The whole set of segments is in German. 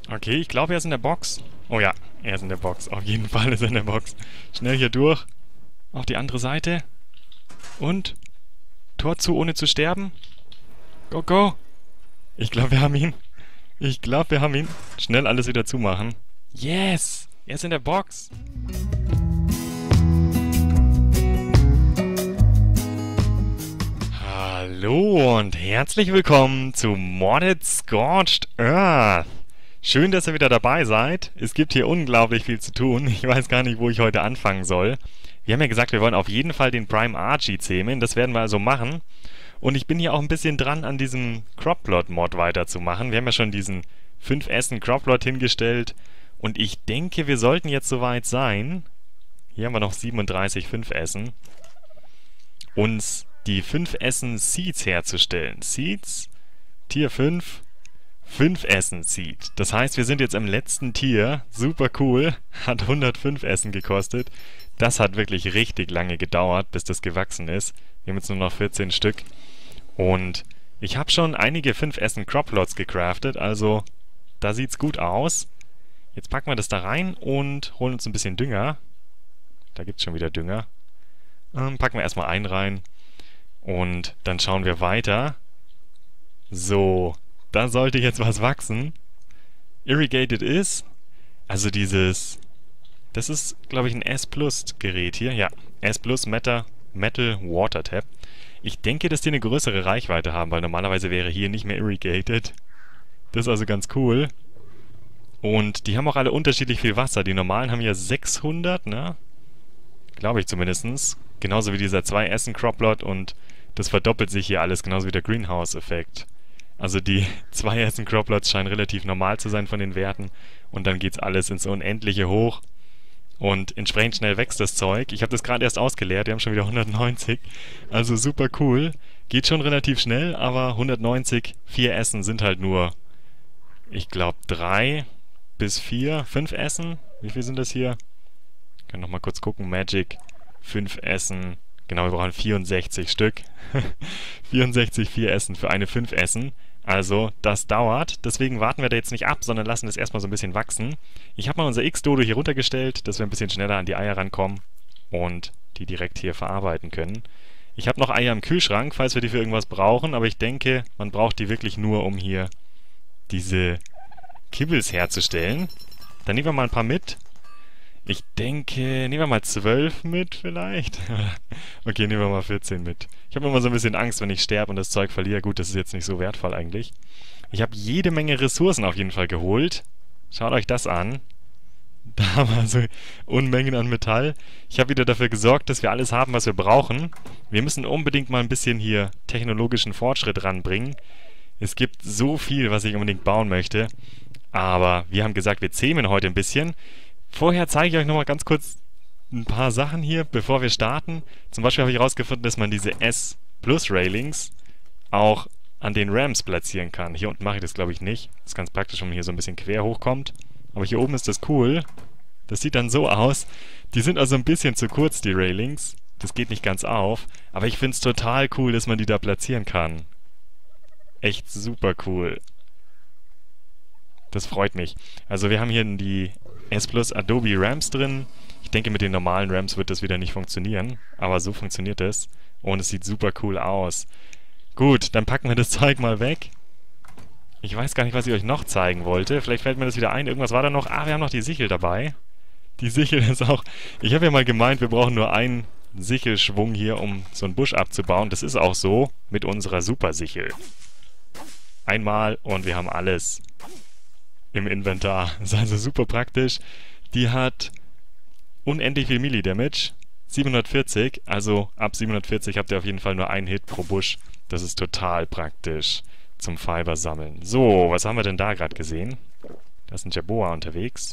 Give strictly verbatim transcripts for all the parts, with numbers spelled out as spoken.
Okay, ich glaube, er ist in der Box. Oh ja, er ist in der Box. Auf jeden Fall ist er in der Box. Schnell hier durch. Auf die andere Seite. Und? Tor zu, ohne zu sterben. Go, go. Ich glaube, wir haben ihn. Ich glaube, wir haben ihn. Schnell alles wieder zumachen. Yes! Er ist in der Box. Hallo und herzlich willkommen zu Modded Scorched Earth. Schön, dass ihr wieder dabei seid. Es gibt hier unglaublich viel zu tun. Ich weiß gar nicht, wo ich heute anfangen soll. Wir haben ja gesagt, wir wollen auf jeden Fall den Prime Archie zähmen. Das werden wir also machen. Und ich bin hier auch ein bisschen dran, an diesem Cropplot-Mod weiterzumachen. Wir haben ja schon diesen fünf Essen Cropplot hingestellt. Und ich denke, wir sollten jetzt soweit sein. Hier haben wir noch siebenunddreißig fünf Essen. Uns die fünf Essen Seeds herzustellen. Seeds, Tier fünf, fünf Essen Seed. Das heißt, wir sind jetzt im letzten Tier. Super cool. Hat hundertfünf Essen gekostet. Das hat wirklich richtig lange gedauert, bis das gewachsen ist. Wir haben jetzt nur noch vierzehn Stück. Und ich habe schon einige fünf Essen Croplots gecraftet, also da sieht's gut aus. Jetzt packen wir das da rein und holen uns ein bisschen Dünger. Da gibt's schon wieder Dünger. Ähm, packen wir erstmal einen rein. Und dann schauen wir weiter. So, da sollte jetzt was wachsen. Irrigated ist, also dieses, das ist, glaube ich, ein S Plus Gerät hier. Ja, S Plus Metal, Metal Water Tap. Ich denke, dass die eine größere Reichweite haben, weil normalerweise wäre hier nicht mehr Irrigated. Das ist also ganz cool. Und die haben auch alle unterschiedlich viel Wasser. Die normalen haben ja sechshundert, ne? Glaube ich zumindest. Genauso wie dieser zwei Essen Croplot, und das verdoppelt sich hier alles, genauso wie der Greenhouse-Effekt. Also die zwei Essen Croplots scheinen relativ normal zu sein von den Werten. Und dann geht's alles ins Unendliche hoch. Und entsprechend schnell wächst das Zeug. Ich habe das gerade erst ausgeleert, wir haben schon wieder hundertneunzig. Also super cool. Geht schon relativ schnell, aber hundertneunzig, vier Essen sind halt nur, ich glaube, drei bis vier, fünf Essen. Wie viel sind das hier? Ich kann nochmal kurz gucken. Magic, fünf Essen. Genau, wir brauchen vierundsechzig Stück. vierundsechzig, vier Essen für eine fünf Essen. Also, das dauert. Deswegen warten wir da jetzt nicht ab, sondern lassen das erstmal so ein bisschen wachsen. Ich habe mal unser X-Dodo hier runtergestellt, dass wir ein bisschen schneller an die Eier rankommen und die direkt hier verarbeiten können. Ich habe noch Eier im Kühlschrank, falls wir die für irgendwas brauchen, aber ich denke, man braucht die wirklich nur, um hier diese Kibbles herzustellen. Dann nehmen wir mal ein paar mit. Ich denke, nehmen wir mal zwölf mit vielleicht. Okay, nehmen wir mal vierzehn mit. Ich habe immer so ein bisschen Angst, wenn ich sterbe und das Zeug verliere. Gut, das ist jetzt nicht so wertvoll eigentlich. Ich habe jede Menge Ressourcen auf jeden Fall geholt. Schaut euch das an. Da haben wir so Unmengen an Metall. Ich habe wieder dafür gesorgt, dass wir alles haben, was wir brauchen. Wir müssen unbedingt mal ein bisschen hier technologischen Fortschritt ranbringen. Es gibt so viel, was ich unbedingt bauen möchte. Aber wir haben gesagt, wir zähmen heute ein bisschen. Vorher zeige ich euch nochmal ganz kurz ein paar Sachen hier, bevor wir starten. Zum Beispiel habe ich herausgefunden, dass man diese S Plus Railings auch an den Ramps platzieren kann. Hier unten mache ich das, glaube ich, nicht. Das ist ganz praktisch, wenn man hier so ein bisschen quer hochkommt. Aber hier oben ist das cool. Das sieht dann so aus. Die sind also ein bisschen zu kurz, die Railings. Das geht nicht ganz auf. Aber ich finde es total cool, dass man die da platzieren kann. Echt super cool. Das freut mich. Also wir haben hier die S Plus Adobe Ramps drin. Ich denke, mit den normalen Ramps wird das wieder nicht funktionieren. Aber so funktioniert es. Und es sieht super cool aus. Gut, dann packen wir das Zeug mal weg. Ich weiß gar nicht, was ich euch noch zeigen wollte. Vielleicht fällt mir das wieder ein. Irgendwas war da noch. Ah, wir haben noch die Sichel dabei. Die Sichel ist auch... Ich habe ja mal gemeint, wir brauchen nur einen Sichelschwung hier, um so einen Busch abzubauen. Das ist auch so mit unserer Super-Sichel. Einmal und wir haben alles im Inventar. Das ist also super praktisch. Die hat unendlich viel Melee-Damage. siebenhundertvierzig. Also ab siebenhundertvierzig habt ihr auf jeden Fall nur einen Hit pro Busch. Das ist total praktisch zum Fiber sammeln. So, was haben wir denn da gerade gesehen? Da ist ein Jerboa unterwegs.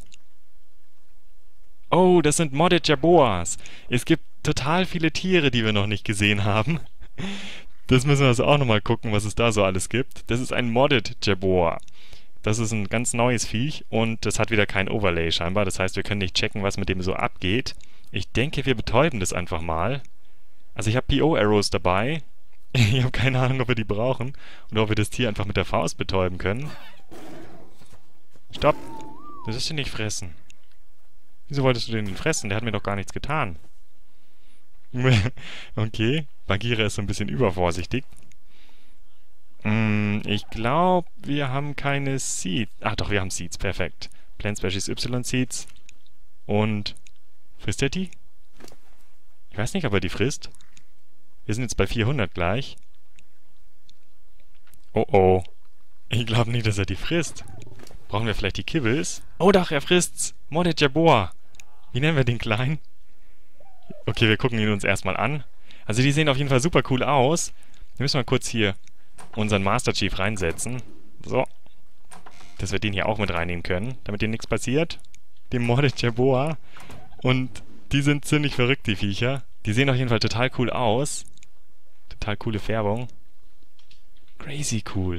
Oh, das sind Modded Jerboas. Es gibt total viele Tiere, die wir noch nicht gesehen haben. Das müssen wir also auch nochmal gucken, was es da so alles gibt. Das ist ein Modded Jerboa. Das ist ein ganz neues Viech und das hat wieder kein Overlay scheinbar. Das heißt, wir können nicht checken, was mit dem so abgeht. Ich denke, wir betäuben das einfach mal. Also ich habe P O-Arrows dabei. Ich habe keine Ahnung, ob wir die brauchen oder ob wir das Tier einfach mit der Faust betäuben können. Stopp! stopp. Du sollst ihn nicht fressen. Wieso wolltest du den nicht fressen? Der hat mir doch gar nichts getan. Okay, Bagheera ist so ein bisschen übervorsichtig. Hm, ich glaube, wir haben keine Seeds. Ach doch, wir haben Seeds, perfekt. Plant Species Y Seeds. Und frisst er die? Ich weiß nicht, ob er die frisst. Wir sind jetzt bei vierhundert gleich. Oh oh. Ich glaube nicht, dass er die frisst. Brauchen wir vielleicht die Kibbles? Oh doch, er frisst's. Modded Jaboa. Wie nennen wir den Kleinen? Okay, wir gucken ihn uns erstmal an. Also die sehen auf jeden Fall super cool aus. Wir müssen mal kurz hier unseren Master Chief reinsetzen. So. Dass wir den hier auch mit reinnehmen können, damit dem nichts passiert. Dem Modded Jaboa. Und die sind ziemlich verrückt, die Viecher. Die sehen auf jeden Fall total cool aus. Total coole Färbung. Crazy cool.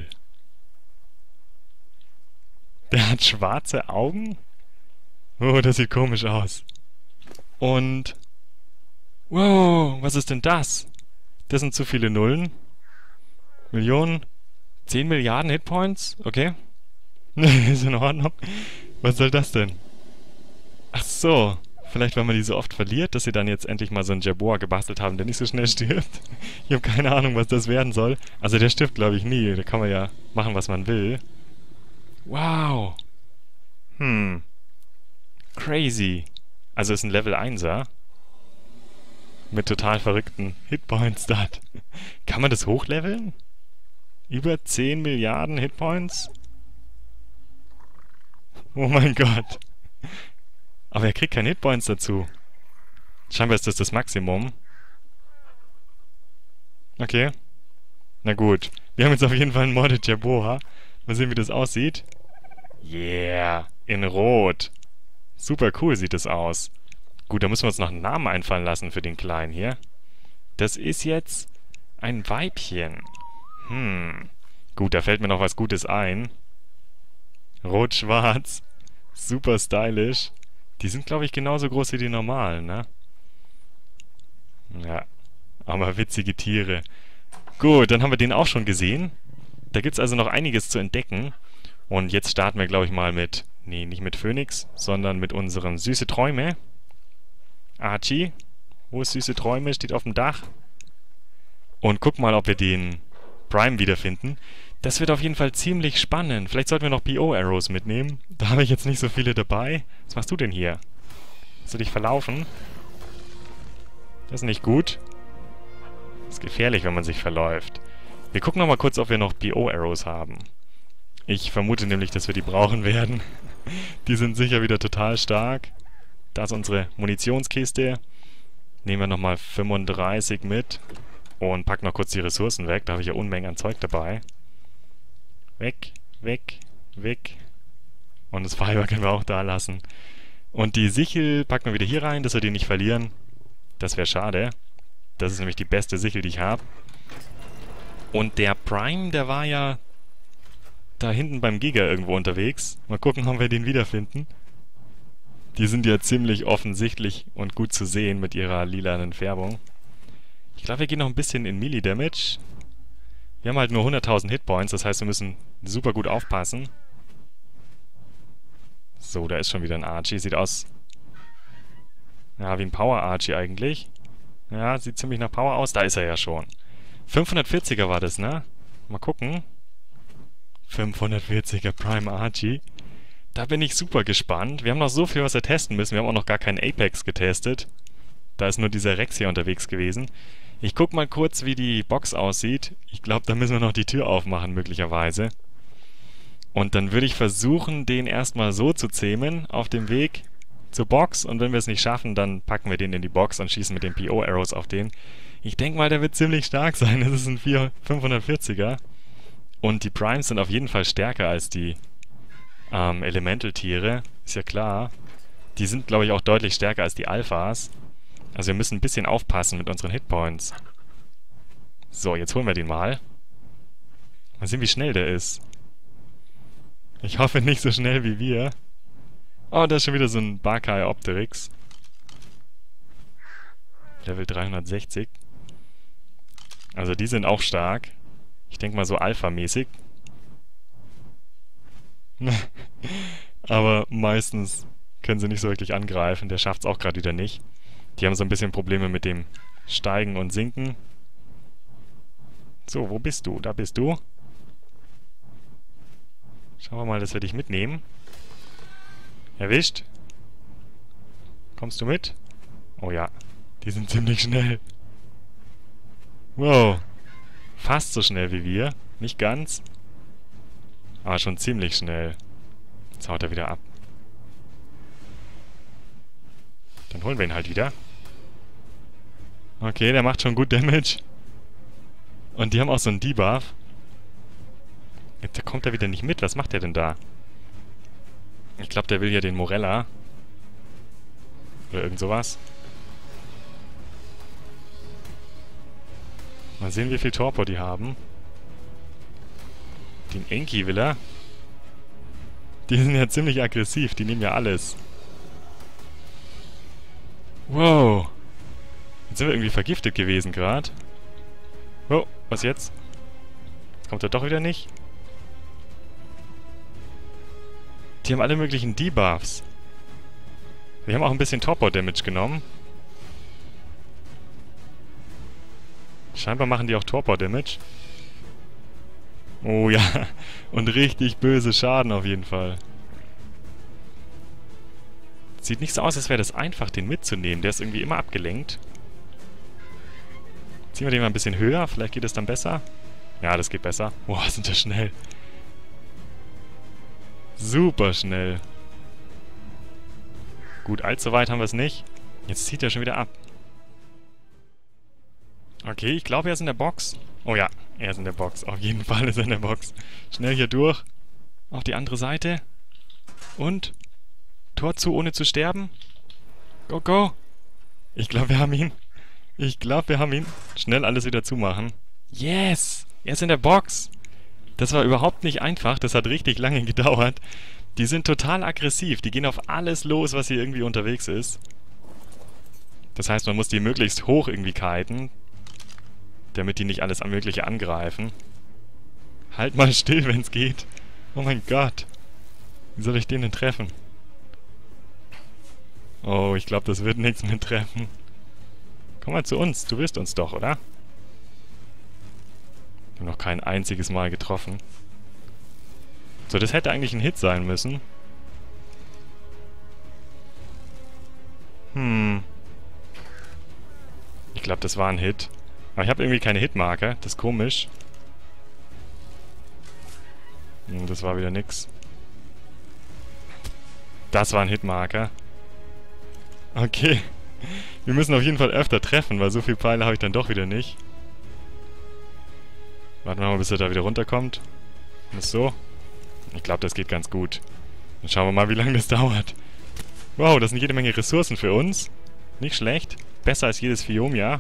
Der hat schwarze Augen? Oh, das sieht komisch aus. Und... Wow, was ist denn das? Das sind zu viele Nullen. Millionen? zehn Milliarden Hitpoints? Okay. Ist in Ordnung. Was soll das denn? Ach so. Vielleicht, weil man die so oft verliert, dass sie dann jetzt endlich mal so einen Jaboa gebastelt haben, der nicht so schnell stirbt. Ich habe keine Ahnung, was das werden soll. Also der stirbt, glaube ich, nie. Da kann man ja machen, was man will. Wow. Hm. Crazy. Also ist ein Level einser. Mit total verrückten Hitpoints-Stat. Kann man das hochleveln? Über zehn Milliarden Hitpoints? Oh mein Gott. Aber er kriegt keine Hitpoints dazu. Scheinbar ist das das Maximum. Okay. Na gut. Wir haben jetzt auf jeden Fall einen Modded Jaboa. Mal sehen, wie das aussieht. Yeah. In Rot. Super cool sieht das aus. Gut, da müssen wir uns noch einen Namen einfallen lassen für den Kleinen hier. Das ist jetzt ein Weibchen. Hm. Gut, da fällt mir noch was Gutes ein. Rot-Schwarz. Super stylisch. Die sind, glaube ich, genauso groß wie die normalen, ne? Ja. Aber witzige Tiere. Gut, dann haben wir den auch schon gesehen. Da gibt es also noch einiges zu entdecken. Und jetzt starten wir, glaube ich, mal mit... Nee, nicht mit Phönix, sondern mit unseren Süße Träume. Archie. Wo ist Süße Träume? Steht auf dem Dach. Und guck mal, ob wir den Prime wiederfinden. Das wird auf jeden Fall ziemlich spannend. Vielleicht sollten wir noch P O-Arrows mitnehmen. Da habe ich jetzt nicht so viele dabei. Was machst du denn hier? Hast du dich verlaufen? Das ist nicht gut. Das ist gefährlich, wenn man sich verläuft. Wir gucken noch mal kurz, ob wir noch P O-Arrows haben. Ich vermute nämlich, dass wir die brauchen werden. Die sind sicher wieder total stark. Da ist unsere Munitionskiste. Nehmen wir nochmal fünfunddreißig mit. Und packen noch kurz die Ressourcen weg. Da habe ich ja Unmengen an Zeug dabei. Weg, weg, weg. Und das Fiber können wir auch da lassen. Und die Sichel packen wir wieder hier rein, dass wir die nicht verlieren. Das wäre schade. Das ist nämlich die beste Sichel, die ich habe. Und der Prime, der war ja da hinten beim Giga irgendwo unterwegs. Mal gucken, ob wir den wiederfinden. Die sind ja ziemlich offensichtlich und gut zu sehen mit ihrer lilanen Färbung. Ich glaube, wir gehen noch ein bisschen in Melee-Damage. Wir haben halt nur hunderttausend Hitpoints, das heißt, wir müssen super gut aufpassen. So, da ist schon wieder ein Archie. Sieht aus... Ja, wie ein Power-Archie eigentlich. Ja, sieht ziemlich nach Power aus. Da ist er ja schon. fünfhundertvierziger war das, ne? Mal gucken. fünfhundertvierziger Prime Archie. Da bin ich super gespannt. Wir haben noch so viel, was wir testen müssen. Wir haben auch noch gar keinen Apex getestet. Da ist nur dieser Rex hier unterwegs gewesen. Ich guck mal kurz, wie die Box aussieht. Ich glaube, da müssen wir noch die Tür aufmachen, möglicherweise. Und dann würde ich versuchen, den erstmal so zu zähmen, auf dem Weg zur Box. Und wenn wir es nicht schaffen, dann packen wir den in die Box und schießen mit den P O-Arrows auf den. Ich denke mal, der wird ziemlich stark sein. Das ist ein fünfhundertvierziger. Und die Primes sind auf jeden Fall stärker als die ähm, Elemental-Tiere. Ist ja klar. Die sind, glaube ich, auch deutlich stärker als die Alphas. Also wir müssen ein bisschen aufpassen mit unseren Hitpoints. So, jetzt holen wir den mal. Mal sehen, wie schnell der ist. Ich hoffe nicht so schnell wie wir. Oh, da ist schon wieder so ein Barkai Opteryx. Level dreihundertsechzig. Also die sind auch stark. Ich denke mal so Alpha-mäßig. Aber meistens können sie nicht so wirklich angreifen. Der schafft es auch gerade wieder nicht. Die haben so ein bisschen Probleme mit dem Steigen und Sinken. So, wo bist du? Da bist du. Schauen wir mal, dass wir dich mitnehmen. Erwischt. Kommst du mit? Oh ja, die sind ziemlich schnell. Wow. Fast so schnell wie wir. Nicht ganz. Aber schon ziemlich schnell. Jetzt haut er wieder ab. Dann holen wir ihn halt wieder. Okay, der macht schon gut Damage. Und die haben auch so einen Debuff. Jetzt kommt er wieder nicht mit. Was macht der denn da? Ich glaube, der will ja den Morella. Oder irgend sowas. Mal sehen, wie viel Torpor die haben. Den Enki will er. Die sind ja ziemlich aggressiv. Die nehmen ja alles. Wow. Jetzt sind wir irgendwie vergiftet gewesen gerade. Oh, was jetzt? Jetzt kommt er doch wieder nicht. Die haben alle möglichen Debuffs. Wir haben auch ein bisschen Torpor-Damage genommen. Scheinbar machen die auch Torpor-Damage. Oh ja, und richtig böse Schaden auf jeden Fall. Sieht nicht so aus, als wäre das einfach, den mitzunehmen. Der ist irgendwie immer abgelenkt. Ziehen wir den mal ein bisschen höher, vielleicht geht es dann besser. Ja, das geht besser. Boah, sind wir schnell. Super schnell. Gut, allzu weit haben wir es nicht. Jetzt zieht er schon wieder ab. Okay, ich glaube, er ist in der Box. Oh ja, er ist in der Box. Auf jeden Fall ist er in der Box. Schnell hier durch. Auf die andere Seite. Und Tor zu, ohne zu sterben. Go, go. Ich glaube, wir haben ihn. Ich glaube, wir haben ihn. Schnell alles wieder zumachen. Yes! Er ist in der Box. Das war überhaupt nicht einfach. Das hat richtig lange gedauert. Die sind total aggressiv. Die gehen auf alles los, was hier irgendwie unterwegs ist. Das heißt, man muss die möglichst hoch irgendwie kiten, damit die nicht alles Mögliche angreifen. Halt mal still, wenn es geht. Oh mein Gott. Wie soll ich den denn treffen? Oh, ich glaube, das wird nichts mehr treffen. Komm mal zu uns. Du wirst uns doch, oder? Wir haben noch kein einziges Mal getroffen. So, das hätte eigentlich ein Hit sein müssen. Hm. Ich glaube, das war ein Hit. Aber ich habe irgendwie keine Hitmarke. Das ist komisch. Hm, das war wieder nix. Das war ein Hitmarker. Okay. Wir müssen auf jeden Fall öfter treffen, weil so viele Pfeile habe ich dann doch wieder nicht. Warten wir mal, bis er da wieder runterkommt. Ist so. Ich glaube, das geht ganz gut. Dann schauen wir mal, wie lange das dauert. Wow, das sind jede Menge Ressourcen für uns. Nicht schlecht. Besser als jedes Phiomia.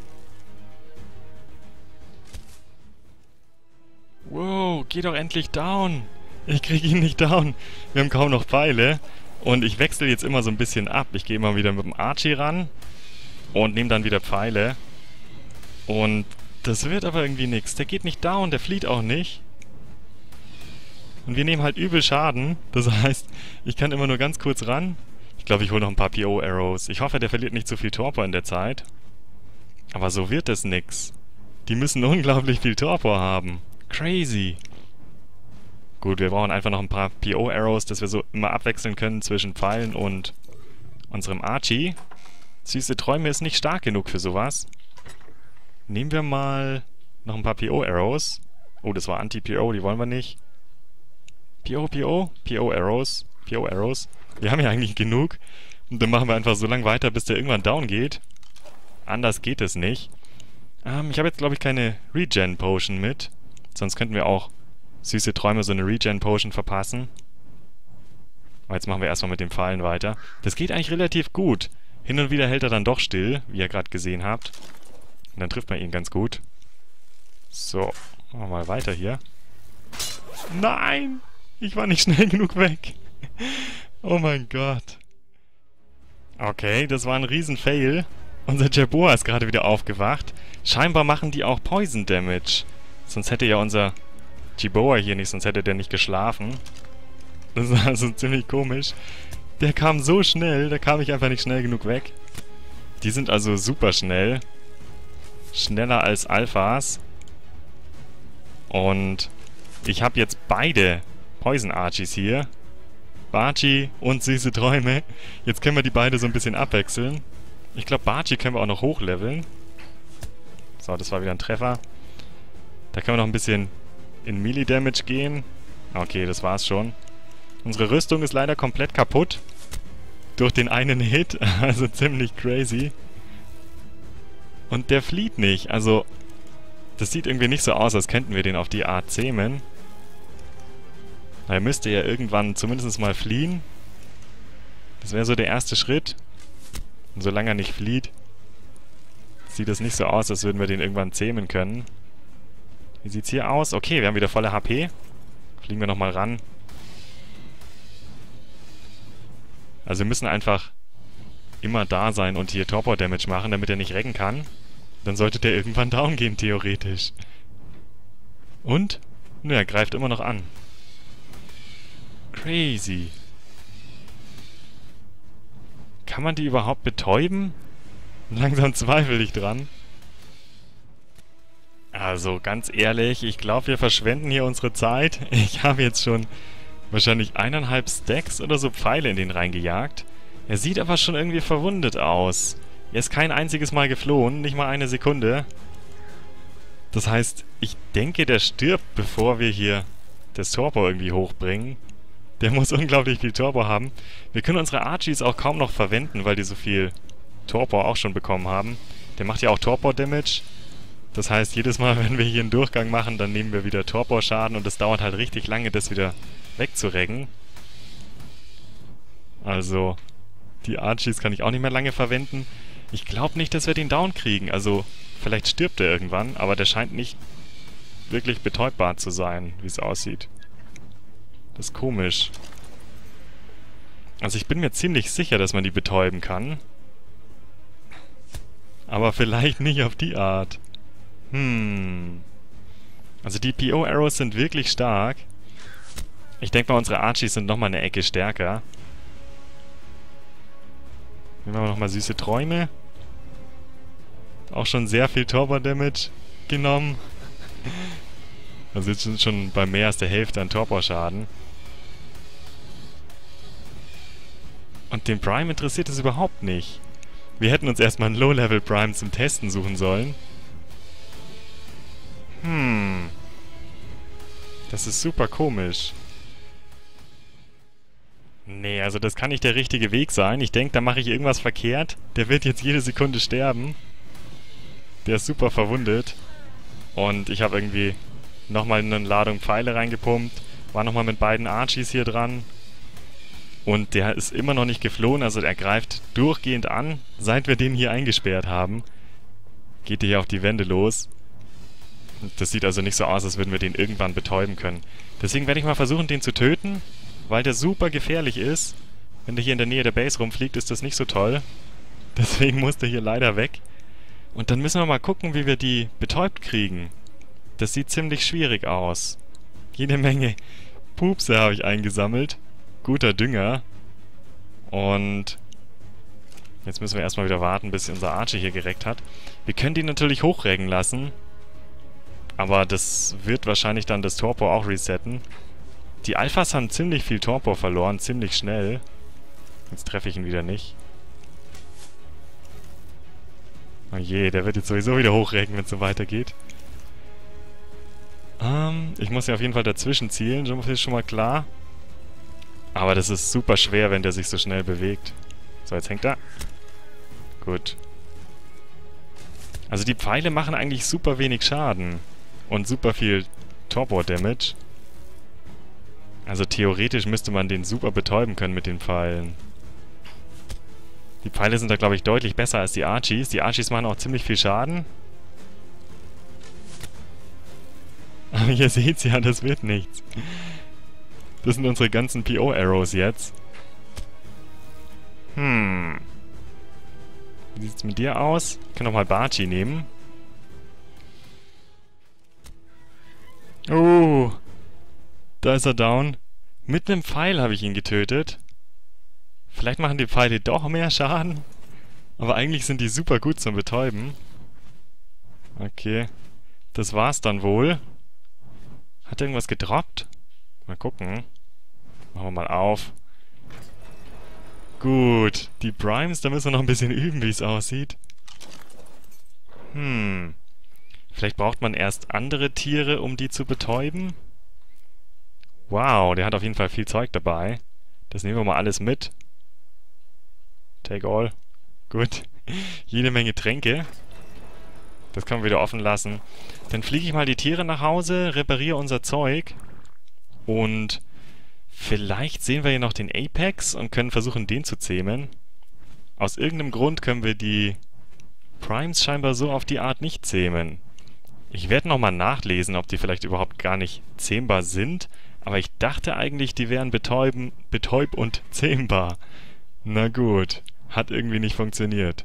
Wow, geh doch endlich down. Ich kriege ihn nicht down. Wir haben kaum noch Pfeile. Und ich wechsle jetzt immer so ein bisschen ab. Ich gehe immer wieder mit dem Archie ran. Und nehme dann wieder Pfeile. Und das wird aber irgendwie nichts. Der geht nicht down, der flieht auch nicht. Und wir nehmen halt übel Schaden. Das heißt, ich kann immer nur ganz kurz ran. Ich glaube, ich hole noch ein paar P O-Arrows. Ich hoffe, der verliert nicht zu viel Torpor in der Zeit. Aber so wird es nix. Die müssen unglaublich viel Torpor haben. Crazy. Gut, wir brauchen einfach noch ein paar P O-Arrows, dass wir so immer abwechseln können zwischen Pfeilen und unserem Archie. Süße Träume ist nicht stark genug für sowas. Nehmen wir mal noch ein paar P O-Arrows. Oh, das war Anti-P O, die wollen wir nicht. P O, P O, P O-Arrows, P O-Arrows. Wir haben ja eigentlich genug. Und dann machen wir einfach so lange weiter, bis der irgendwann down geht. Anders geht es nicht. Ähm, ich habe jetzt, glaube ich, keine Regen-Potion mit. Sonst könnten wir auch süße Träume so eine Regen-Potion verpassen. Aber jetzt machen wir erstmal mit den Pfeilen weiter. Das geht eigentlich relativ gut. Hin und wieder hält er dann doch still, wie ihr gerade gesehen habt. Und dann trifft man ihn ganz gut. So, machen wir mal weiter hier. Nein! Ich war nicht schnell genug weg. Oh mein Gott. Okay, das war ein Riesen-Fail. Unser Jerboa ist gerade wieder aufgewacht. Scheinbar machen die auch Poison Damage. Sonst hätte ja unser Jerboa hier nicht, sonst hätte der nicht geschlafen. Das ist also ziemlich komisch. Der kam so schnell, da kam ich einfach nicht schnell genug weg. Die sind also super schnell. Schneller als Alphas. Und ich habe jetzt beide Poison Archies hier. Barchi und Süße Träume. Jetzt können wir die beide so ein bisschen abwechseln. Ich glaube, Barchi können wir auch noch hochleveln. So, das war wieder ein Treffer. Da können wir noch ein bisschen in Melee-Damage gehen. Okay, das war's schon. Unsere Rüstung ist leider komplett kaputt. Durch den einen Hit. Also ziemlich crazy. Und der flieht nicht. Also, das sieht irgendwie nicht so aus, als könnten wir den auf die Art zähmen. Er müsste ja irgendwann zumindest mal fliehen. Das wäre so der erste Schritt. Und solange er nicht flieht, sieht es nicht so aus, als würden wir den irgendwann zähmen können. Wie sieht's hier aus? Okay, wir haben wieder volle H P. Fliegen wir nochmal ran. Also wir müssen einfach immer da sein und hier Torpor-Damage machen, damit er nicht recken kann. Dann sollte der irgendwann down gehen, theoretisch. Und? Nö, er greift immer noch an. Crazy. Kann man die überhaupt betäuben? Langsam zweifle ich dran. Also, ganz ehrlich, ich glaube, wir verschwenden hier unsere Zeit. Ich habe jetzt schon wahrscheinlich eineinhalb Stacks oder so Pfeile in den reingejagt. Er sieht aber schon irgendwie verwundet aus. Er ist kein einziges Mal geflohen, nicht mal eine Sekunde. Das heißt, ich denke, der stirbt, bevor wir hier das Torpor irgendwie hochbringen. Der muss unglaublich viel Torpor haben. Wir können unsere Archies auch kaum noch verwenden, weil die so viel Torpor auch schon bekommen haben. Der macht ja auch Torpor-Damage. Das heißt, jedes Mal, wenn wir hier einen Durchgang machen, dann nehmen wir wieder Torpor-Schaden und es dauert halt richtig lange, das wieder wegzurecken. Also, die Archies kann ich auch nicht mehr lange verwenden. Ich glaube nicht, dass wir den down kriegen. Also, vielleicht stirbt er irgendwann, aber der scheint nicht wirklich betäubbar zu sein, wie es aussieht. Das ist komisch. Also ich bin mir ziemlich sicher, dass man die betäuben kann. Aber vielleicht nicht auf die Art. Hm. Also die P O-Arrows sind wirklich stark. Ich denke mal, unsere Archies sind nochmal eine Ecke stärker. Nehmen wir nochmal Süße Träume. Auch schon sehr viel Torpor-Damage genommen. Also jetzt sind schon bei mehr als der Hälfte an Torpor-Schaden. Und den Prime interessiert es überhaupt nicht. Wir hätten uns erstmal einen Low-Level Prime zum Testen suchen sollen. Hm. Das ist super komisch. Nee, also das kann nicht der richtige Weg sein. Ich denke, da mache ich irgendwas verkehrt. Der wird jetzt jede Sekunde sterben. Der ist super verwundet. Und ich habe irgendwie nochmal eine Ladung Pfeile reingepumpt. War nochmal mit beiden Archies hier dran. Und der ist immer noch nicht geflohen, also er greift durchgehend an, seit wir den hier eingesperrt haben. Geht der hier auf die Wände los. Das sieht also nicht so aus, als würden wir den irgendwann betäuben können. Deswegen werde ich mal versuchen, den zu töten, weil der super gefährlich ist. Wenn der hier in der Nähe der Base rumfliegt, ist das nicht so toll. Deswegen muss der hier leider weg. Und dann müssen wir mal gucken, wie wir die betäubt kriegen. Das sieht ziemlich schwierig aus. Jede Menge Pupse habe ich eingesammelt. Guter Dünger. Und jetzt müssen wir erstmal wieder warten, bis unser Archer hier gereckt hat. Wir können die natürlich hochreggen lassen. Aber das wird wahrscheinlich dann das Torpor auch resetten. Die Alphas haben ziemlich viel Torpor verloren, ziemlich schnell. Jetzt treffe ich ihn wieder nicht. Oh je, der wird jetzt sowieso wieder hochreggen, wenn es so weitergeht. Ähm, ich muss ja auf jeden Fall dazwischen zielen, so viel ist schon mal klar. Aber das ist super schwer, wenn der sich so schnell bewegt. So, jetzt hängt er. Gut. Also die Pfeile machen eigentlich super wenig Schaden. Und super viel Torpor-Damage. Also theoretisch müsste man den super betäuben können mit den Pfeilen. Die Pfeile sind da, glaube ich, deutlich besser als die Archies. Die Archies machen auch ziemlich viel Schaden. Aber ihr seht's ja, das wird nichts. Das sind unsere ganzen P O-Arrows jetzt. Hm. Wie sieht's mit dir aus? Ich kann noch mal Barchi nehmen. Oh. Da ist er down. Mit einem Pfeil habe ich ihn getötet. Vielleicht machen die Pfeile doch mehr Schaden. Aber eigentlich sind die super gut zum Betäuben. Okay. Das war's dann wohl. Hat er irgendwas gedroppt? Mal gucken. Machen wir mal auf. Gut. Die Primes, da müssen wir noch ein bisschen üben, wie es aussieht. Hm. Vielleicht braucht man erst andere Tiere, um die zu betäuben. Wow, der hat auf jeden Fall viel Zeug dabei. Das nehmen wir mal alles mit. Take all. Gut. Jede Menge Tränke. Das können wir wieder offen lassen. Dann fliege ich mal die Tiere nach Hause, repariere unser Zeug. Und vielleicht sehen wir hier noch den Apex und können versuchen, den zu zähmen. Aus irgendeinem Grund können wir die Primes scheinbar so auf die Art nicht zähmen. Ich werde nochmal nachlesen, ob die vielleicht überhaupt gar nicht zähmbar sind. Aber ich dachte eigentlich, die wären betäuben, betäub- und zähmbar. Na gut, hat irgendwie nicht funktioniert.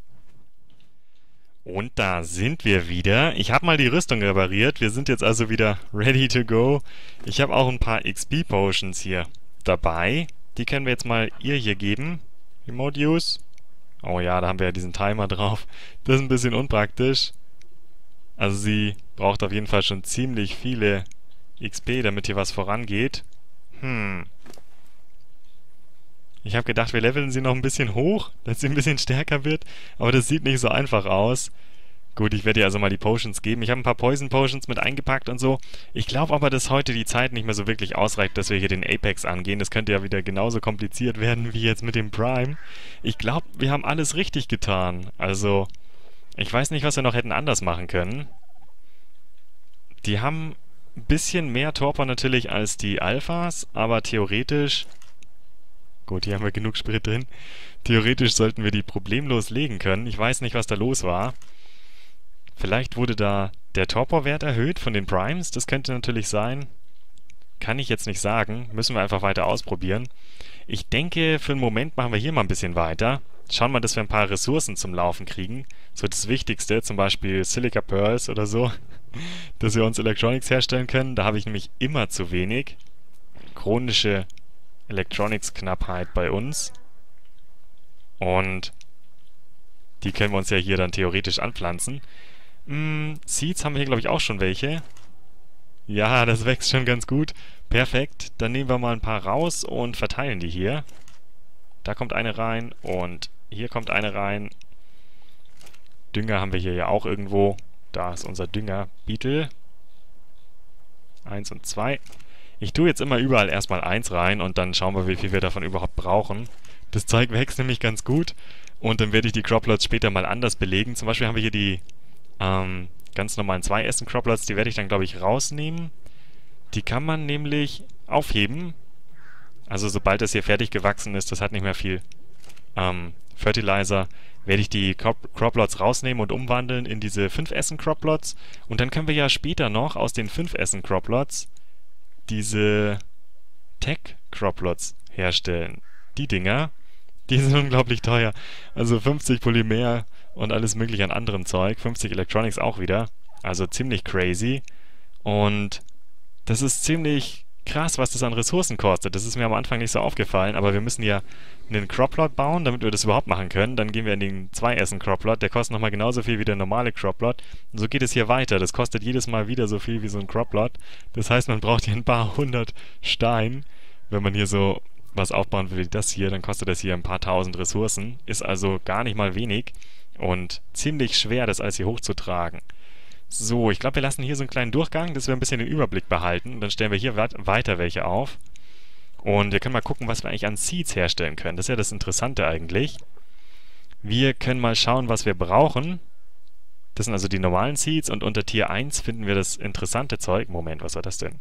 Und da sind wir wieder. Ich habe mal die Rüstung repariert. Wir sind jetzt also wieder ready to go. Ich habe auch ein paar X P-Potions hier dabei. Die können wir jetzt mal ihr hier geben. Remote Use. Oh ja, da haben wir ja diesen Timer drauf. Das ist ein bisschen unpraktisch. Also sie braucht auf jeden Fall schon ziemlich viele X P, damit hier was vorangeht. Hm. Ich habe gedacht, wir leveln sie noch ein bisschen hoch, dass sie ein bisschen stärker wird. Aber das sieht nicht so einfach aus. Gut, ich werde ihr also mal die Potions geben. Ich habe ein paar Poison Potions mit eingepackt und so. Ich glaube aber, dass heute die Zeit nicht mehr so wirklich ausreicht, dass wir hier den Apex angehen. Das könnte ja wieder genauso kompliziert werden wie jetzt mit dem Prime. Ich glaube, wir haben alles richtig getan. Also, ich weiß nicht, was wir noch hätten anders machen können. Die haben ein bisschen mehr Torpor natürlich als die Alphas, aber theoretisch... Gut, hier haben wir genug Sprit drin. Theoretisch sollten wir die problemlos legen können. Ich weiß nicht, was da los war. Vielleicht wurde da der Torpor-Wert erhöht von den Primes. Das könnte natürlich sein. Kann ich jetzt nicht sagen. Müssen wir einfach weiter ausprobieren. Ich denke, für einen Moment machen wir hier mal ein bisschen weiter. Schauen wir, dass wir ein paar Ressourcen zum Laufen kriegen. So das Wichtigste, zum Beispiel Silica Pearls oder so. Dass wir uns Electronics herstellen können. Da habe ich nämlich immer zu wenig. Chronische Electronics-Knappheit bei uns. Und die können wir uns ja hier dann theoretisch anpflanzen. Hm, Seeds haben wir hier, glaube ich, auch schon welche. Ja, das wächst schon ganz gut. Perfekt. Dann nehmen wir mal ein paar raus und verteilen die hier. Da kommt eine rein und hier kommt eine rein. Dünger haben wir hier ja auch irgendwo. Da ist unser Dünger. Beetle. Eins und zwei. Ich tue jetzt immer überall erstmal eins rein und dann schauen wir, wie viel wir davon überhaupt brauchen. Das Zeug wächst nämlich ganz gut und dann werde ich die Croplots später mal anders belegen. Zum Beispiel haben wir hier die ähm, ganz normalen zwei Essen Croplots, die werde ich dann, glaube ich, rausnehmen. Die kann man nämlich aufheben. Also sobald das hier fertig gewachsen ist, das hat nicht mehr viel ähm, Fertilizer, werde ich die Croplots rausnehmen und umwandeln in diese fünf Essen Croplots. Und dann können wir ja später noch aus den fünf Essen Croplots diese Tech-Croplots herstellen. Die Dinger, die sind unglaublich teuer. Also fünfzig Polymer und alles mögliche an anderem Zeug. fünfzig Electronics auch wieder. Also ziemlich crazy. Und das ist ziemlich krass, was das an Ressourcen kostet. Das ist mir am Anfang nicht so aufgefallen, aber wir müssen ja einen Croplot bauen, damit wir das überhaupt machen können. Dann gehen wir in den zwei Essen Croplot. Der kostet nochmal genauso viel wie der normale Croplot. Und so geht es hier weiter. Das kostet jedes Mal wieder so viel wie so ein Croplot. Das heißt, man braucht hier ein paar hundert Stein. Wenn man hier so was aufbauen will wie das hier, dann kostet das hier ein paar tausend Ressourcen. Ist also gar nicht mal wenig und ziemlich schwer, das alles hier hochzutragen. So, ich glaube, wir lassen hier so einen kleinen Durchgang, dass wir ein bisschen den Überblick behalten. Und dann stellen wir hier weiter welche auf. Und wir können mal gucken, was wir eigentlich an Seeds herstellen können. Das ist ja das Interessante eigentlich. Wir können mal schauen, was wir brauchen. Das sind also die normalen Seeds. Und unter Tier eins finden wir das interessante Zeug. Moment, was war das denn?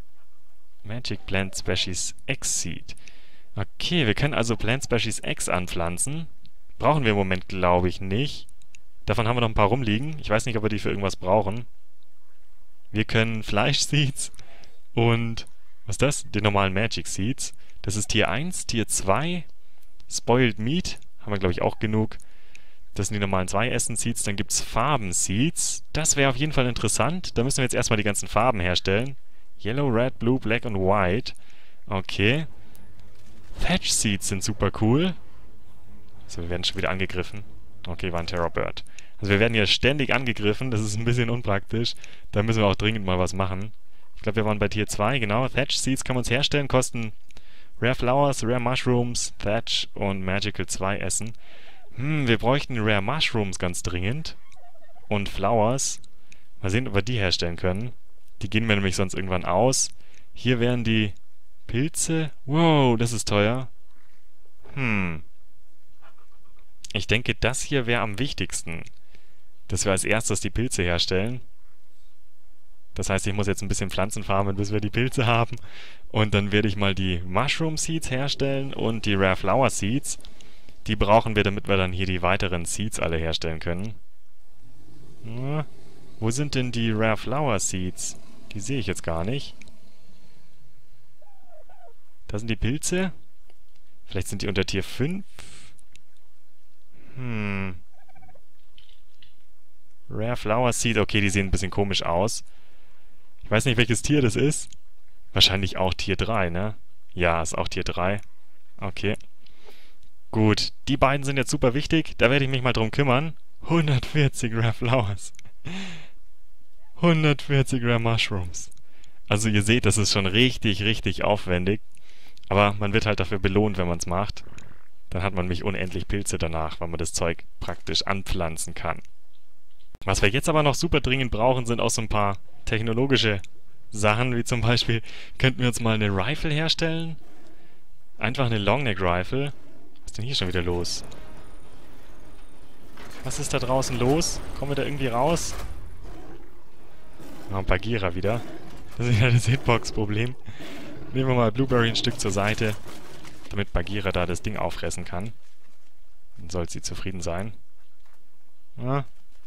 Magic Plant Species X Seed. Okay, wir können also Plant Species X anpflanzen. Brauchen wir im Moment, glaube ich, nicht. Davon haben wir noch ein paar rumliegen. Ich weiß nicht, ob wir die für irgendwas brauchen. Wir können Fleisch-Seeds und... was ist das? Die normalen Magic Seeds. Das ist Tier eins, Tier zwei. Spoiled Meat. Haben wir, glaube ich, auch genug. Das sind die normalen zwei Essen Seeds. Dann gibt es Farben-Seeds. Das wäre auf jeden Fall interessant. Da müssen wir jetzt erstmal die ganzen Farben herstellen. Yellow, Red, Blue, Black und White. Okay. Thatch Seeds sind super cool. So, wir werden schon wieder angegriffen. Okay, war ein Terrorbird. Also wir werden hier ständig angegriffen. Das ist ein bisschen unpraktisch. Da müssen wir auch dringend mal was machen. Ich glaube, wir waren bei Tier zwei, genau. Thatch Seeds kann man uns herstellen, kosten Rare Flowers, Rare Mushrooms, Thatch und Magical zwei Essen. Hm, wir bräuchten Rare Mushrooms ganz dringend. Und Flowers. Mal sehen, ob wir die herstellen können. Die gehen mir nämlich sonst irgendwann aus. Hier wären die Pilze. Wow, das ist teuer. Hm. Ich denke, das hier wäre am wichtigsten. Dass wir als erstes die Pilze herstellen. Das heißt, ich muss jetzt ein bisschen Pflanzen farmen, bis wir die Pilze haben. Und dann werde ich mal die Mushroom Seeds herstellen und die Rare Flower Seeds. Die brauchen wir, damit wir dann hier die weiteren Seeds alle herstellen können. Na, wo sind denn die Rare Flower Seeds? Die sehe ich jetzt gar nicht. Da sind die Pilze. Vielleicht sind die unter Tier fünf. Hm. Rare Flower Seed. Okay, die sehen ein bisschen komisch aus. Ich weiß nicht, welches Tier das ist. Wahrscheinlich auch Tier drei, ne? Ja, ist auch Tier drei. Okay. Gut, die beiden sind jetzt super wichtig. Da werde ich mich mal drum kümmern. hundertvierzig Rare Flowers. hundertvierzig Rare Mushrooms. Also ihr seht, das ist schon richtig, richtig aufwendig. Aber man wird halt dafür belohnt, wenn man es macht. Dann hat man nämlich unendlich Pilze danach, weil man das Zeug praktisch anpflanzen kann. Was wir jetzt aber noch super dringend brauchen, sind auch so ein paar technologische Sachen, wie zum Beispiel, könnten wir uns mal eine Rifle herstellen? Einfach eine Longneck Rifle. Was ist denn hier schon wieder los? Was ist da draußen los? Kommen wir da irgendwie raus? Ah, ein Bagheera wieder. Das ist wieder das Hitbox-Problem. Nehmen wir mal Blueberry ein Stück zur Seite, damit Bagheera da das Ding auffressen kann. Dann soll sie zufrieden sein. Ja.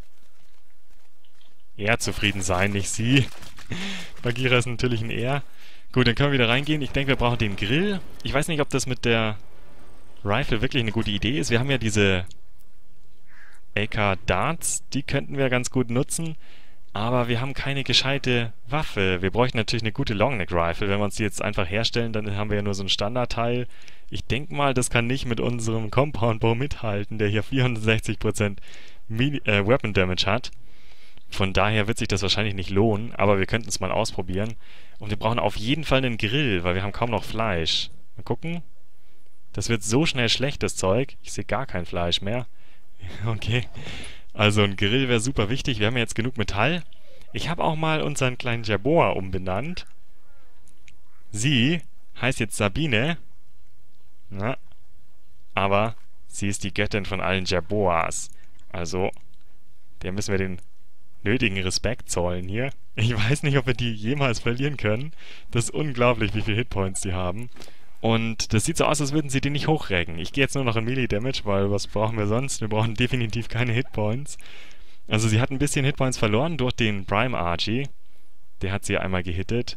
Er zufrieden sein, nicht sie. Bagheera ist natürlich ein Er. Gut, dann können wir wieder reingehen. Ich denke, wir brauchen den Grill. Ich weiß nicht, ob das mit der Rifle wirklich eine gute Idee ist. Wir haben ja diese A K Darts. Die könnten wir ganz gut nutzen. Aber wir haben keine gescheite Waffe. Wir bräuchten natürlich eine gute Longneck Rifle. Wenn wir uns die jetzt einfach herstellen, dann haben wir ja nur so ein Standardteil. Ich denke mal, das kann nicht mit unserem Compound Bow mithalten, der hier vierundsechzig Prozent äh, Weapon Damage hat. Von daher wird sich das wahrscheinlich nicht lohnen, aber wir könnten es mal ausprobieren. Und wir brauchen auf jeden Fall einen Grill, weil wir haben kaum noch Fleisch. Mal gucken. Das wird so schnell schlecht, das Zeug. Ich sehe gar kein Fleisch mehr. Okay. Also ein Grill wäre super wichtig. Wir haben ja jetzt genug Metall. Ich habe auch mal unseren kleinen Jerboa umbenannt. Sie heißt jetzt Sabine. Na, aber sie ist die Göttin von allen Jerboas. Also, der müssen wir den nötigen Respekt zollen hier. Ich weiß nicht, ob wir die jemals verlieren können. Das ist unglaublich, wie viele Hitpoints die haben. Und das sieht so aus, als würden sie die nicht hochreggen. Ich gehe jetzt nur noch in Melee Damage, weil was brauchen wir sonst? Wir brauchen definitiv keine Hitpoints. Also sie hat ein bisschen Hitpoints verloren durch den Prime Archie. Der hat sie einmal gehittet.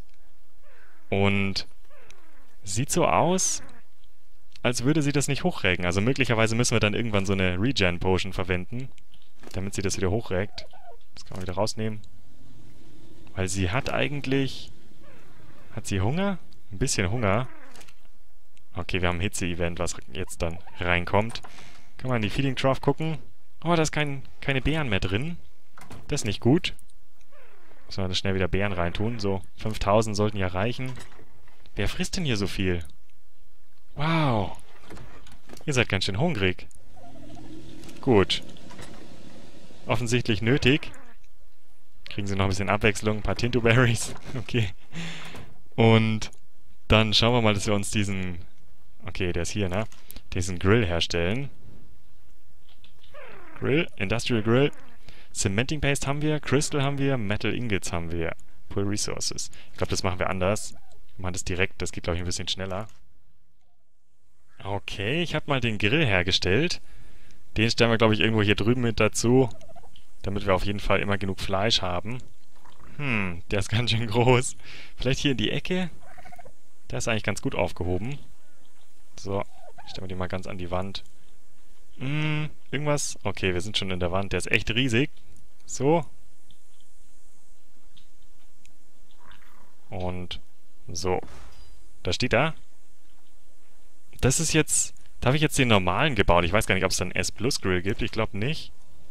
Und sieht so aus, als würde sie das nicht hochreggen. Also möglicherweise müssen wir dann irgendwann so eine Regen Potion verwenden, damit sie das wieder hochreggt. Das kann man wieder rausnehmen. Weil sie hat eigentlich... Hat sie Hunger? Ein bisschen Hunger. Okay, wir haben ein Hitze-Event, was jetzt dann reinkommt. Können wir in die Feeding Trough gucken. Oh, da ist kein, keine Beeren mehr drin. Das ist nicht gut. Müssen wir da schnell wieder Beeren reintun. So, fünftausend sollten ja reichen. Wer frisst denn hier so viel? Wow. Ihr seid ganz schön hungrig. Gut. Offensichtlich nötig. Kriegen sie noch ein bisschen Abwechslung. Ein paar Tinto Berries. Okay. Und dann schauen wir mal, dass wir uns diesen... Okay, der ist hier, ne? Diesen Grill herstellen. Grill, Industrial Grill. Cementing Paste haben wir, Crystal haben wir, Metal Ingots haben wir. Pull Resources. Ich glaube, das machen wir anders. Wir machen das direkt, das geht, glaube ich, ein bisschen schneller. Okay, ich habe mal den Grill hergestellt. Den stellen wir, glaube ich, irgendwo hier drüben mit dazu, damit wir auf jeden Fall immer genug Fleisch haben. Hm, der ist ganz schön groß. Vielleicht hier in die Ecke? Der ist eigentlich ganz gut aufgehoben. So, stellen wir den mal ganz an die Wand. Hm, irgendwas? Okay, wir sind schon in der Wand. Der ist echt riesig. So. Und so. da steht da. Das ist jetzt... Da habe ich jetzt den normalen gebaut. Ich weiß gar nicht, ob es dann S Plus Grill gibt. Ich glaube nicht.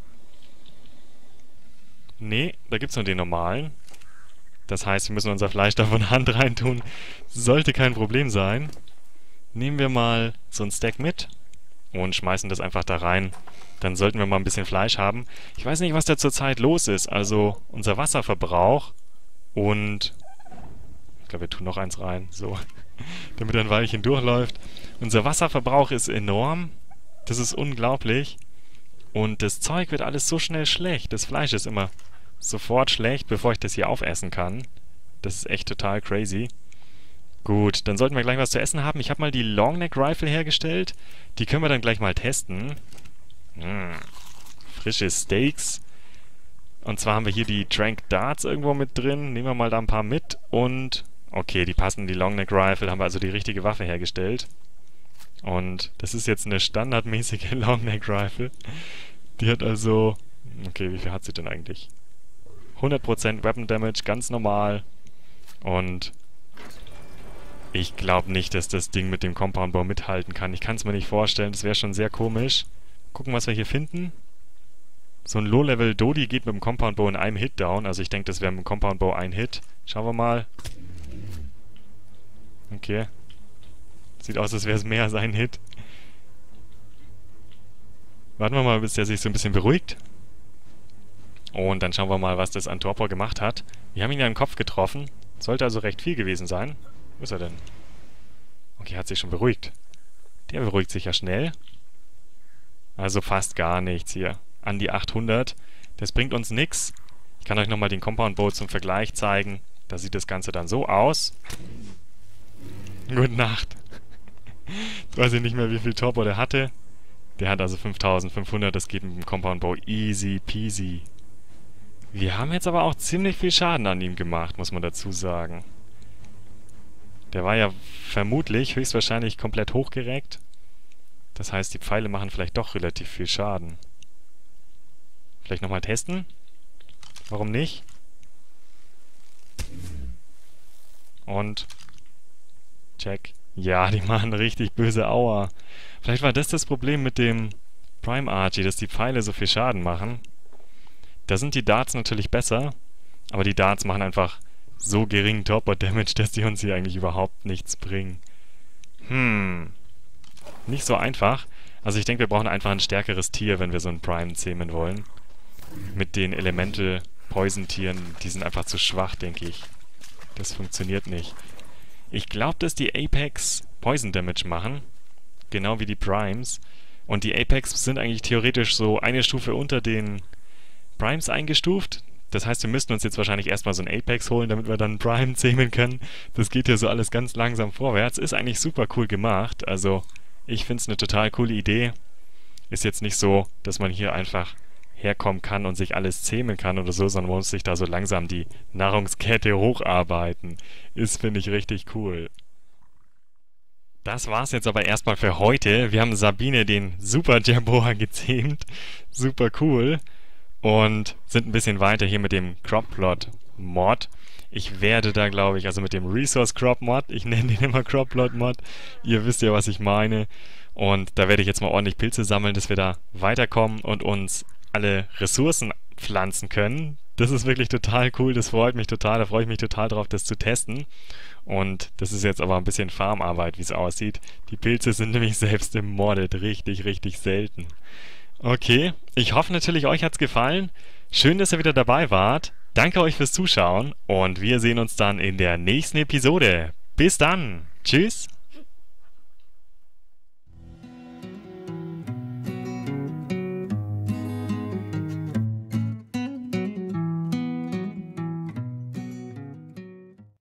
Nee, da gibt es nur den normalen. Das heißt, wir müssen unser Fleisch da von Hand reintun. Sollte kein Problem sein. Nehmen wir mal so ein Stack mit und schmeißen das einfach da rein. Dann sollten wir mal ein bisschen Fleisch haben. Ich weiß nicht, was da zurzeit los ist. Also unser Wasserverbrauch und... Ich glaube, wir tun noch eins rein. So. Damit ein Weilchen durchläuft. Unser Wasserverbrauch ist enorm. Das ist unglaublich. Und das Zeug wird alles so schnell schlecht. Das Fleisch ist immer sofort schlecht, bevor ich das hier aufessen kann. Das ist echt total crazy. Gut, dann sollten wir gleich was zu essen haben. Ich habe mal die Longneck Rifle hergestellt. Die können wir dann gleich mal testen. Mmh. Frische Steaks. Und zwar haben wir hier die Trank Darts irgendwo mit drin. Nehmen wir mal da ein paar mit. Und, okay, die passen in die Longneck Rifle. Haben wir also die richtige Waffe hergestellt. Und das ist jetzt eine standardmäßige Longneck Rifle. Die hat also... Okay, wie viel hat sie denn eigentlich? hundert Prozent Weapon Damage, ganz normal. Und ich glaube nicht, dass das Ding mit dem Compound Bow mithalten kann. Ich kann es mir nicht vorstellen, das wäre schon sehr komisch. Gucken, was wir hier finden. So ein Low-Level Dodi geht mit dem Compound Bow in einem Hit down. Also ich denke, das wäre mit dem Compound Bow ein Hit. Schauen wir mal. Okay. Sieht aus, als wäre es mehr als ein Hit. Warten wir mal, bis der sich so ein bisschen beruhigt. Und dann schauen wir mal, was das an Torpor gemacht hat. Wir haben ihn ja in den Kopf getroffen. Sollte also recht viel gewesen sein. Wo ist er denn? Okay, hat sich schon beruhigt. Der beruhigt sich ja schnell. Also fast gar nichts hier. An die achthundert. Das bringt uns nichts. Ich kann euch nochmal den Compound Bow zum Vergleich zeigen. Da sieht das Ganze dann so aus. Gute Nacht. Jetzt weiß ich nicht mehr, wie viel Torpor der hatte. Der hat also fünftausendfünfhundert. Das geht mit dem Compound Bow easy peasy. Wir haben jetzt aber auch ziemlich viel Schaden an ihm gemacht, muss man dazu sagen. Der war ja vermutlich, höchstwahrscheinlich komplett hochgereckt. Das heißt, die Pfeile machen vielleicht doch relativ viel Schaden. Vielleicht nochmal testen? Warum nicht? Und... Check. Ja, die machen richtig böse Aua. Vielleicht war das das Problem mit dem Prime Archie, dass die Pfeile so viel Schaden machen. Da sind die Darts natürlich besser, aber die Darts machen einfach so geringen Torpor-Damage, dass die uns hier eigentlich überhaupt nichts bringen. Hm. Nicht so einfach. Also ich denke, wir brauchen einfach ein stärkeres Tier, wenn wir so einen Prime zähmen wollen. Mit den Elemental-Poison-Tieren, die sind einfach zu schwach, denke ich. Das funktioniert nicht. Ich glaube, dass die Apex Poison Damage machen. Genau wie die Primes. Und die Apex sind eigentlich theoretisch so eine Stufe unter den Primes eingestuft. Das heißt, wir müssten uns jetzt wahrscheinlich erstmal so ein Apex holen, damit wir dann einen Prime zähmen können. Das geht ja so alles ganz langsam vorwärts. Ist eigentlich super cool gemacht. Also, ich finde es eine total coole Idee. Ist jetzt nicht so, dass man hier einfach herkommen kann und sich alles zähmen kann oder so, sondern man muss sich da so langsam die Nahrungskette hocharbeiten. Ist, finde ich, richtig cool. Das war's jetzt aber erstmal für heute. Wir haben Sabine den Super Jerboa gezähmt. Super cool. Und sind ein bisschen weiter hier mit dem Cropplot Mod. Ich werde da, glaube ich, also mit dem Resource Crop Mod, ich nenne den immer Cropplot Mod, ihr wisst ja, was ich meine. Und da werde ich jetzt mal ordentlich Pilze sammeln, dass wir da weiterkommen und uns alle Ressourcen pflanzen können. Das ist wirklich total cool, das freut mich total, da freue ich mich total drauf, das zu testen. Und das ist jetzt aber ein bisschen Farmarbeit, wie es aussieht. Die Pilze sind nämlich selbst im Modded richtig, richtig selten. Okay, ich hoffe natürlich, euch hat's gefallen. Schön, dass ihr wieder dabei wart. Danke euch fürs Zuschauen und wir sehen uns dann in der nächsten Episode. Bis dann. Tschüss.